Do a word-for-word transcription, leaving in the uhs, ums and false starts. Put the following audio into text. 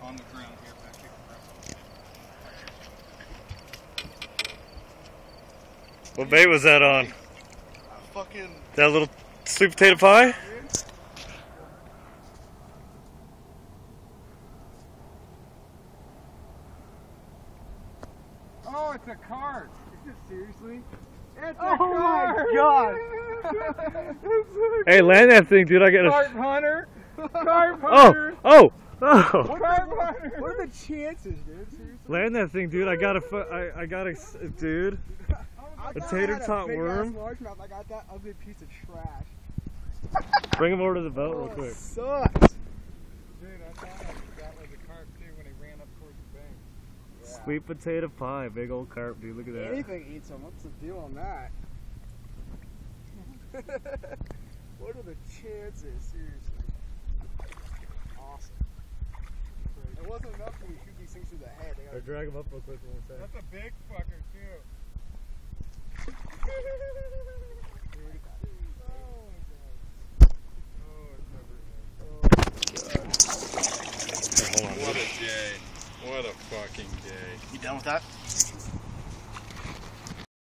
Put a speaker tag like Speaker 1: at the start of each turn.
Speaker 1: On the ground here, back here.
Speaker 2: What bait was that on?
Speaker 1: Uh, fucking.
Speaker 2: That little sweet potato pie?
Speaker 3: Oh, it's a carp. Is it seriously? It's a
Speaker 1: Oh
Speaker 3: carp.
Speaker 1: my god!
Speaker 2: Hey, land that thing, dude. I got a
Speaker 3: Carp hunter. Carp
Speaker 2: Oh,
Speaker 3: hunter.
Speaker 2: oh, oh!
Speaker 3: What, carp hunter. What are the chances, dude? Seriously?
Speaker 2: Land that thing, dude. I got a, fu I, I got a, dude.
Speaker 3: I
Speaker 2: A
Speaker 3: thought
Speaker 2: tater
Speaker 3: I had
Speaker 2: tot
Speaker 3: a big
Speaker 2: worm?
Speaker 3: ass largemouth. I got that ugly piece of trash.
Speaker 2: Bring him over to the boat real
Speaker 3: Oh,
Speaker 2: quick.
Speaker 3: it sucks. Dude, I thought I got like a carp too when he ran up towards the bank. Yeah.
Speaker 2: Sweet potato pie, big old carp, dude. Look at that.
Speaker 3: Anything eats them. What's the deal on that? What are the chances? Seriously. Awesome. It wasn't enough when you shoot these things through the head. They
Speaker 2: Or
Speaker 3: got
Speaker 2: drag him up real quick one second.
Speaker 3: That's a big fucker too. Look at that.
Speaker 1: What a day. What a fucking day.
Speaker 4: You done with that?